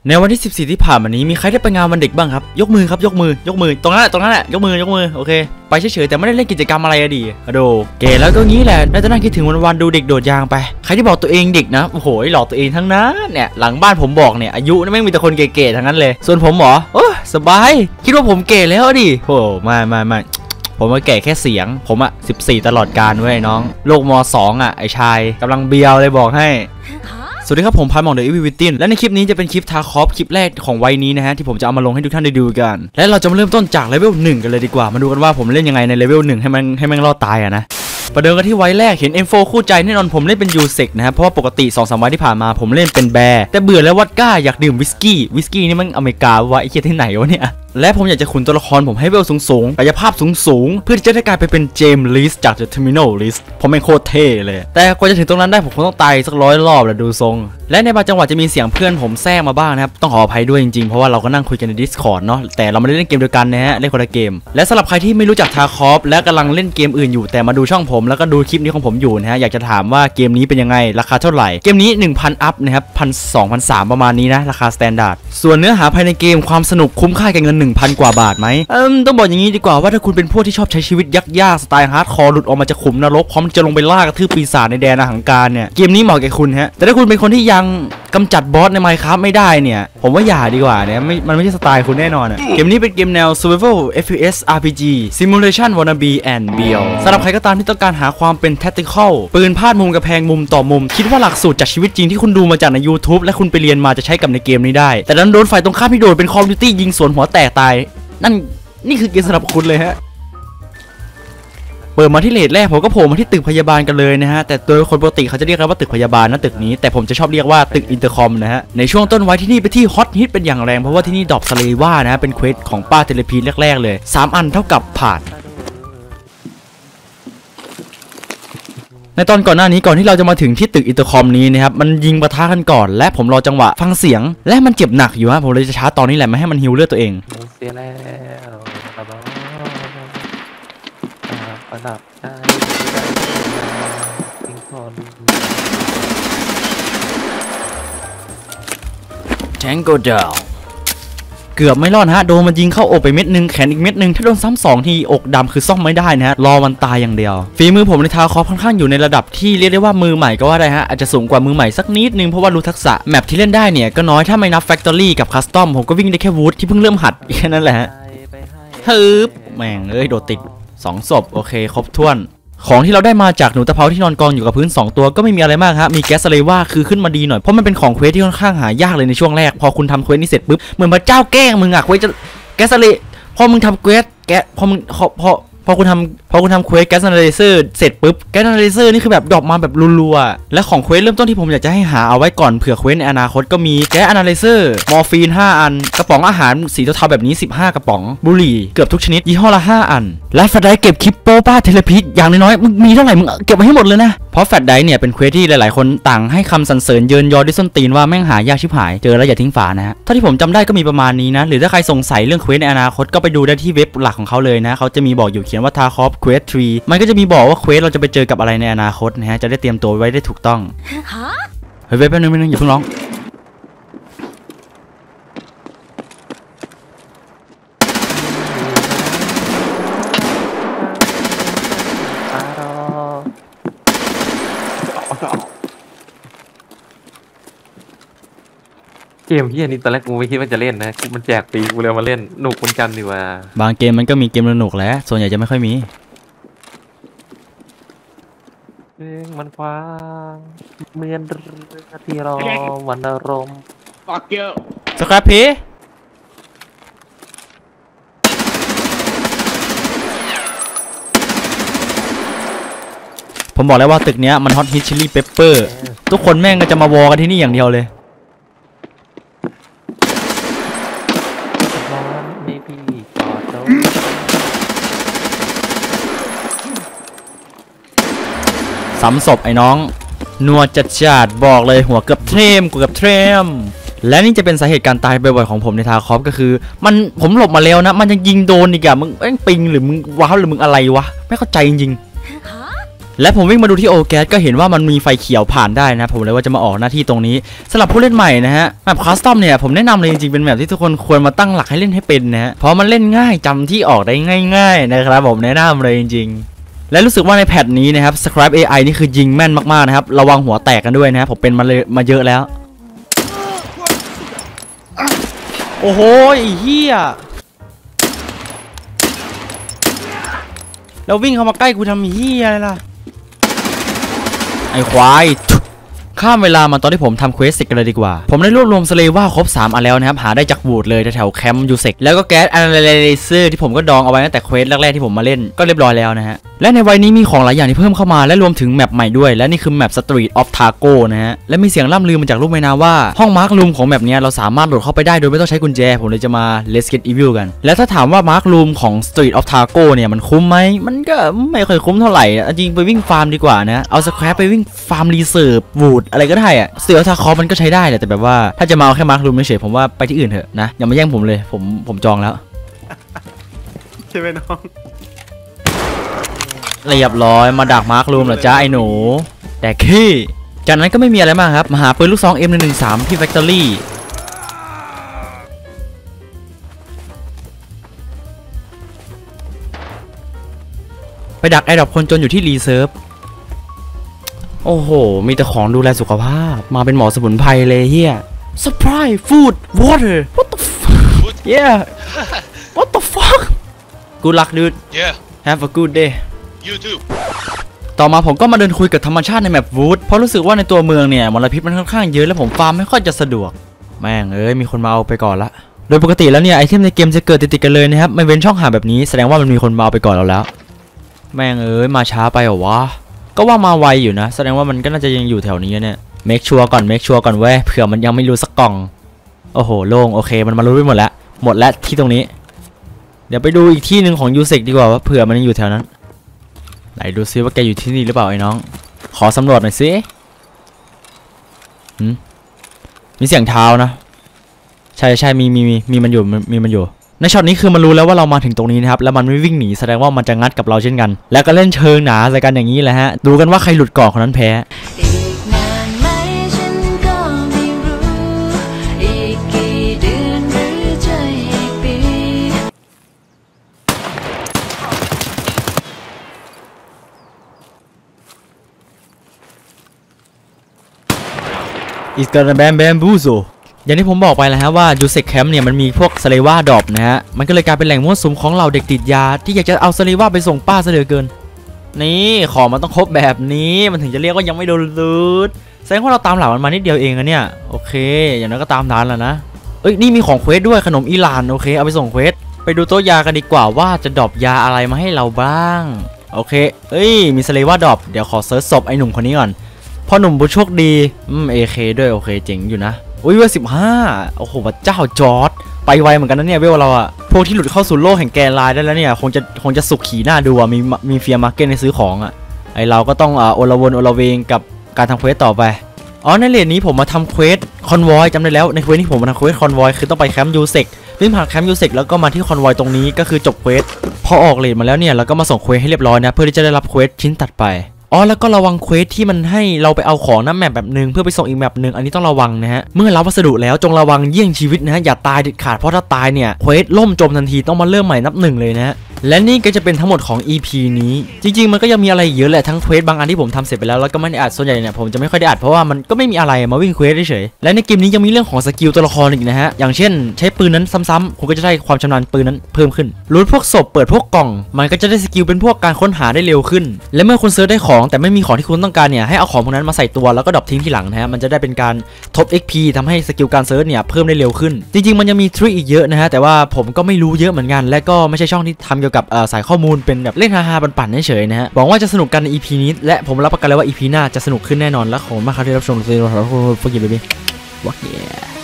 ในวันที่14ที่ผ่านมานี้มีใครได้ไปงานวันเด็กบ้างครับยกมือครับยกมือตรงนั้นแหละยกมือโอเคไปเฉยๆแต่ไม่ได้เล่นกิจกรรมอะไรอะดิโดเก๋แล้วก็งี้แหละน่าจะนั่งคิดถึงวันๆดูเด็กโดดยางไปใครที่บอกตัวเองเด็กนะโอ้โหหลอกตัวเองทั้งนั้นเนี่ยหลังบ้านผมบอกเนี่ยอายุไม่มีแต่คนเก๋ๆทั้งนั้นเลยส่วนผมหรอโอ้สบายคิดว่าผมเก๋แล้วดิโอ้ไม่ผมมาแก่แค่เสียงผมอะ14ตลอดกาลเว้ยน้องโลกม2อะไอชายกำลังเบียวเลยบอกให้สวัสดีครับผมพายมองเดอะอีวิตินและในคลิปนี้จะเป็นคลิปทาคอฟคลิปแรกของวัยนี้นะฮะที่ผมจะเอามาลงให้ทุกท่านได้ดูกันและเราจะมาเริ่มต้นจากเลเวล1กันเลยดีกว่ามาดูกันว่าผมเล่นยังไงในเลเวล1ให้มันรอดตายอะนะประเดิมกันที่ไวแรกเห็น M4 คู่ใจแน่นอนผมเล่นเป็นยูเซกนะครับเพราะว่าปกติ 2-3 วันที่ผ่านมาผมเล่นเป็นแบร์แต่เบื่อแล้ววัดก้าอยากดื่มวิสกี้นี่มันอเมริกาวะไอ้เหี้ยที่ไหนวะเนี่ยและผมอยากจะขุนตัวละครผมให้เวลสูงกายภาพสูงเพื่อที่จะได้กลายไปเป็นเจมส์ลิสจาก The Terminal List ผมเป็นโคตรเท่เลยแต่กว่าจะถึงตรงนั้นได้ผมคงต้องตายสัก100 รอบแหละดูทรงและในบางจังหวะจะมีเสียงเพื่อนผมแทรกมาบ้างนะครับต้องขออภัยด้วยจริงๆเพราะว่าเราก็นั่งคุยกันใน Discord เนาะแต่เราไม่ได้เล่นเกมเดียวกันนะฮะเล่นคนละเกมและสำหรับใครที่ไม่รู้จักทาคอฟและกำลังเล่นเกมอื่นอยู่แต่มาดูช่องผมแล้วก็ดูคลิปนี้ของผมอยู่นะฮะอยากจะถามว่าเกมนี้เป็นยังไงราคาเท่าไหร่เกมนี้ 1,000 อัพนะครับ1,200 1,300ประมาณนี้นะราคาสแตนดาร์ดส่วนเนื้อหาภายในเกมความสนุกคุ้มค่าแก่เงิน 1,000 กว่าบาทไหมต้องบอกอย่างนี้ดีกว่าว่าถ้าคุณเป็นพวกที่ชอบใช้ชีวิตยากสไตล์ฮาร์ดคอร์หลุดออกมาจากขุมนรกพร้อมจะลงไปล่ากระทืบปีศาจในแดนอหังการเนี่ยเกมนี้เหมาะแก่คุณฮะแต่ถ้าคุณเป็นคนที่ยังกำจัดบอสใน Minecraft ไม่ได้เนี่ยผมว่าอย่าดีกว่าเนี่ยมันไม่ใช่สไตล์คุณแน่นอนเกมนี้เป็นเกมแนว Survival FPS RPG Simulation Wannabe and Beyond สำหรับใครก็ตามที่ต้องการหาความเป็น Tactical ปืนพาดมุมกระแพงมุมต่อมุมคิดว่าหลักสูตรจากชีวิตจริงที่คุณดูมาจากใน YouTube และคุณไปเรียนมาจะใช้กับในเกมนี้ได้แต่ดันโดนฝ่ายตรงข้ามที่โดนเป็น Call of Duty ยิงสวนหัวแตกตายนี่คือเกมสำหรับคุณเลยฮะเปิดมาที่เลทแรกผมก็โผล่มาที่ตึกพยาบาลกันเลยนะฮะแต่โดยคนปกติเขาจะเรียกกันว่าตึกพยาบาลนะตึกนี้แต่ผมจะชอบเรียกว่าตึกอินเตอร์คอมนะฮะในช่วงต้นไว้ที่นี่ไปที่ฮอตฮิตเป็นอย่างแรงเพราะว่าที่นี่ดรอปสเลว่านะฮะเป็นเควสของป้าเทเลพีแรกๆเลย3 อันเท่ากับผ่านในตอนก่อนหน้านี้ก่อนที่เราจะมาถึงที่ตึกอินเตอร์คอมนี้นะครับมันยิงปะทะกันก่อนและผมรอจังหวะฟังเสียงและมันเจ็บหนักอยู่ฮะผมเลยจะช้าตอนนี้แหละไม่ให้มันฮิวเลือดตัวเองเสียแล้วประดับใจทิ้งพอดูแทงโกดาวเกือบไม่รอดฮะโดนมันยิงเข้าอกไปเม็ดนึงแขนอีกเม็ดนึงถ้าโดนซ้ำ2 ทีอกดำคือซ่อมไม่ได้นะฮะรอมันตายอย่างเดียวฝีมือผมในทาคอฟค่อนข้างอยู่ในระดับที่เรียกได้ว่ามือใหม่ก็ว่าได้ฮะอาจจะสูงกว่ามือใหม่สักนิดนึงเพราะว่ารู้ทักษะแมปที่เล่นได้เนี่ยก็น้อยถ้าไม่นับแฟคทอรี่กับคัสตอมผมก็วิ่งได้แค่วูดที่เพิ่งเริ่มหัดแค่นั้นแหละฮะฮึบแม่งโดดติด2 ศพโอเคครบถ้วนของที่เราได้มาจากหนูตะเภาที่นอนกองอยู่กับพื้น2 ตัวก็ไม่มีอะไรมากฮะมีแก๊สเลว่าคือขึ้นมาดีหน่อยเพราะมันเป็นของเควสที่ค่อนข้างหายากเลยในช่วงแรกพอคุณทำเควสนี้เสร็จปุ๊บเหมือนพระเจ้าแกล้งมึงอะเควสจะแก๊สเลพอมึงทำเควสพอคุณทำเควสแก๊สอนาลิเซอร์เสร็จปุ๊บแก๊สอนาลิเซอร์นี่คือแบบดรอปมาแบบรัวๆและของเควสเริ่มต้นที่ผมอยากจะให้หาเอาไว้ก่อนเผื่อเควสในอนาคตก็มีแก๊สอนาลิเซอร์มอร์ฟีน5 อันกระป๋องอาหารสีเทาๆแบบนี้15 กระป๋องบุหรี่เกือบทุกชนิดยี่ห้อละ5 อันและแฟลชไดร์เก็บคลิปโป้ป้าเทเลพีอย่างน้อยๆมึงมีเท่าไหร่มึงเก็บไว้ให้หมดเลยนะเพราะแฟลชไดร์เนี่ยเป็นเควสที่หลายๆคนต่างให้คำสรรเสริญเยินยอด้วยส้นตีนว่าแม่งหายากชิบหายเจอแล้วอย่าทิ้งฝานะฮะเท่าที่ผมจำได้ก็มีประมาณนี้นะหรือถ้าใครสงสัยเรื่องเควสในอนาคตก็ไปดูได้ที่เว็บหลักของเขาเลยนะเขาจะมีบอกอยู่เขียนว่าทาคอฟเควส3มันก็จะมีบอกว่าเควสเราจะไปเจอกับอะไรในอนาคตนะฮะจะได้เตรียมตัวไว้ได้ถูกต้องเฮ้ยแป๊บนึงอย่าเพิ่งร้องเกมที่อันนี้ตอนแรกกูไม่คิดว่าจะเล่นนะมันแจกปีกูเลยมาเล่นหนุกเหมือนกันดีว่าบางเกมมันก็มีเกมสนุกแหละส่วนใหญ่จะไม่ค่อยมีมันคว้างเมียนที่รอวันอารมณ์สครับพี่ผมบอกแล้วว่าตึกเนี้ยมันฮอตฮิตชิลลี่เปปเปอร์ทุกคนแม่งก็จะมาวอกันที่นี่อย่างเดียวเลยซ้ำศพไอ้น้องนัวจัดบอกเลยหัวเกือบเทมและนี่จะเป็นสาเหตุการตายบ่อยๆของผมในทาคอฟก็คือผมหลบมาแล้วนะมันยังยิงโดนอีกอะมึงปิงหรือมึงว้าวหรือมึงอะไรวะไม่เข้าใจจริงๆและผมวิ่งมาดูที่โอแก๊สก็เห็นว่ามันมีไฟเขียวผ่านได้นะผมเลยว่าจะมาออกหน้าที่ตรงนี้สำหรับผู้เล่นใหม่นะฮะแมปคัสตอมเนี่ยผมแนะนำเลยจริงๆเป็นแมปที่ทุกคนควรมาตั้งหลักให้เล่นให้เป็นนะฮะเพราะมันเล่นง่ายจำที่ออกได้ง่ายๆนะครับผมแนะนำเลยจริงๆและรู้สึกว่าในแพทนี้นะครับ Scribe AI นี่คือยิงแม่นมากๆนะครับระวังหัวแตกกันด้วยนะครับผมเป็นมาเยอะแล้วโอ้โหเฮียแล้ววิ่งเข้ามาใกล้กูทำเฮียอะไรล่ะไอ้ควายข้ามเวลามาตอนที่ผมทำเควสเสร็จกันเลยดีกว่าผมได้รวบรวมสเลว่าครบ3อันแล้วนะครับหาได้จากบูดเลยแถวแคมป์ยูเซกแล้วก็แก๊สอะนาลิเซอร์ที่ผมก็ดองเอาไว้ตั้งแต่เควสแรกๆที่ผมมาเล่นก็เรียบร้อยแล้วนะฮะและในวัยนี้มีของหลายอย่างที่เพิ่มเข้ามาและรวมถึงแมปใหม่ด้วยและนี่คือแมป Street of Taco นะฮะและมีเสียงล่ำลือมาจากลูกแม่นาว่าห้องมาร์ครูมของแมปนี้เราสามารถโหลดเข้าไปได้โดยไม่ต้องใช้กุญแจผมเลยจะมา Let's Get Evil กันและถ้าถามว่ามาร์ครูมของ Street of Taco เนี่ยมันคุ้มไหมมันก็ไม่ค่อยคุ้มเท่าไหร่จริงไปวิ่งฟาร์มดีกว่านะเอาสแครปไปวิ่งฟาร์มรีเซิร์ฟบูดอะไรก็ได้อะStreet of Tacoมันก็ใช้ได้แหละแต่แบบว่าถ้าจะมาเอาแค่มาร์ครูมเฉยผมว่าไปที่อื่นเถอะนะอย่ามาแย่งผมเลยผมจองแล้วใช่ไหมน้องเรียบร้อยมาดักมาร์ครูมเหรอจ้าไอ้หนูแต่ขี้จากนั้นก็ไม่มีอะไรมากครับมาหาปืนลูกซอง M113 ที่ Factory ไปดักไอ้ดอกคนจนอยู่ที่รีเซิร์ฟโอ้โหมีแต่ของดูแลสุขภาพมาเป็นหมอสมุนไพรเลยเฮีย Surprise food water what the fuck yeah what the fuck good luck dude yeah have a good day you too ต่อมาผมก็มาเดินคุยกับธรรมชาติในแมปวูดเพราะรู้สึกว่าในตัวเมืองเนี่ยมลพิษมันค่อนข้างเยอะและผมฟาร์มไม่ค่อยจะสะดวกแม่งมีคนมาเอาไปก่อนละโดยปกติแล้วเนี่ยไอเทมในเกมจะเกิดติดๆกันเลยนะครับไม่เว้นช่องหาแบบนี้แสดงว่ามันมีคนมาเอาไปก่อนเราแล้วแม่งมาช้าไปเหรอวะก็ว่ามาไวอยู่นะแสดงว่ามันก็น่าจะยังอยู่แถวนี้เนี่ยเมคชัวร์ก่อนเว้ยเผื่อมันยังไม่รู้สักกล่องโอ้โหโล่งโอเคมันมารู้ไปหมดแล้วที่ตรงนี้เดี๋ยวไปดูอีกที่หนึ่งของยูเซกดีกว่าว่าเผื่อมันยังอยู่แถวนั้นไหนดูซิว่าแกอยู่ที่นี่หรือเปล่าไอ้น้องขอสำรวจหน่อยสิมีเสียงเท้านะใช่มีมันอยู่ในช็อตนี้คือมันรู้แล้วว่าเรามาถึงตรงนี้นะครับแล้วมันไม่วิ่งหนีแสดงว่ามันจะงัดกับเราเช่นกันแล้วก็เล่นเชิงหนาใส่กันอย่างนี้แหละฮะดูกันว่าใครหลุดก่อนคนนั้นแพ้It's gonna bamboozle อย่างที่ผมบอกไปแล้วฮะว่ายูเซกแคมป์เนี่ยมันมีพวกสเลว่าดรอปนะฮะมันก็เลยกลายเป็นแหล่งมั่วสุมของเราเด็กติดยาที่อยากจะเอาสเลว่าไปส่งป้าซะเหลือเกินนี่ของมันต้องครบแบบนี้มันถึงจะเรียกว่ายังไม่โดนลูดแสดงว่าเราตามหลังมันมานิดเดียวเองนะเนี่ยโอเคอย่างนั้นก็ตามทันแล้วนะนี่มีของเควสด้วยขนมอิหร่านโอเคเอาไปส่งเควสไปดูโต๊ะยากันดีกว่าว่าจะดรอปยาอะไรมาให้เราบ้างโอเคมีสเลว่าดรอปเดี๋ยวขอเซิร์ชศพไอ้หนุ่มคนนี้ก่อนพอหนุ่มผู้โชคดีAK ด้วยโอเคเจ๋งอยู่นะเวล15โอ้โหพระเจ้าจอร์ดไปไวเหมือนกันนะเนี่ยเวลเราอะพวกที่หลุดเข้าสู่โลกแห่งแกนไลน์ได้แล้วเนี่ยคงจะสุขขี่หน้าดูอะมีเฟียร์มาร์เก็ตในซื้อของอะไอเราก็ต้องโอละวนโอละเวงกับการทำเควสต่อไปในเลนนี้ผมมาทำเควสคอนวอยจำได้แล้วในเควสที่ผมมาทำเควสคอนวอยคือต้องไปแคมป์ยูเซกวิ่งผ่านแคมป์ยูเซกแล้วก็มาที่คอนวอยตรงนี้ก็คือจบเควสพอออกเลนมาแล้วเนี่ยเราก็มาส่งเควสให้เรียบร้อยนะเพื่อที่จะได้รับเควสชิ้นตัดไปแล้วก็ระวังเควสที่มันให้เราไปเอาของน้ำแมปแบบนึงเพื่อไปส่งอีกแมปนึงอันนี้ต้องระวังนะฮะเมื่อรับวัสดุแล้วจงระวังเยี่ยงชีวิตนะฮะอย่าตายเด็ดขาดเพราะถ้าตายเนี่ยเควสล่มจมทันทีต้องมาเริ่มใหม่นับหนึ่งเลยนะฮะและนี่ก็จะเป็นทั้งหมดของ EP นี้จริงๆมันก็ยังมีอะไรเยอะแหละทั้งเควสบางอันที่ผมทำเสร็จไปแล้วก็ไม่ได้อัดส่วนใหญ่เนี่ยผมจะไม่ค่อยได้อัดเพราะว่ามันก็ไม่มีอะไรมาวิ่งเควสเฉยและในเกมนี้ยังมีเรื่องของสกิลตัวละครอีกนะฮะอย่างเช่นใช้ปืนนั้นซ้ำๆคุณก็จะได้ความชำนาญปืนนั้นเพิ่มขึ้นรูทพวกศพเปิดพวกกล่องมันก็จะได้สกิลเป็นพวกการค้นหาได้เร็วขึ้นและเมื่อคุณเซิร์ชได้ของแต่ไม่มีของที่คุณต้องการเนี่ยให้เอาของพวกนั้นมาใส่ตัวแล้วก็ดรอปทิ้งทีหลังนะฮะมันจะได้เป็นการทบ XP ทำให้สกิลการเซิร์ชเนี่ยเพิ่มได้เร็วขึ้นจริงๆมันยังมีทริคอีกเยอะนะฮะแต่ว่าผมก็ไม่รู้เยอะเหมือนกันและก็ไม่ใช่ช่องที่ทำเกี่ยวกับสายข้อมูลเป็นแบบเล่นฮาๆปั่นๆเฉยๆนะฮะหวังว่าจะสนุกกันใน EP นี้และผมรับประกันเลยว่า EP หน้าจะสนุกขึ้นแน่นอนและขอบคุณมากครับที่รับชมซีรีส์ของเราพวกกินเบบี้วักเย่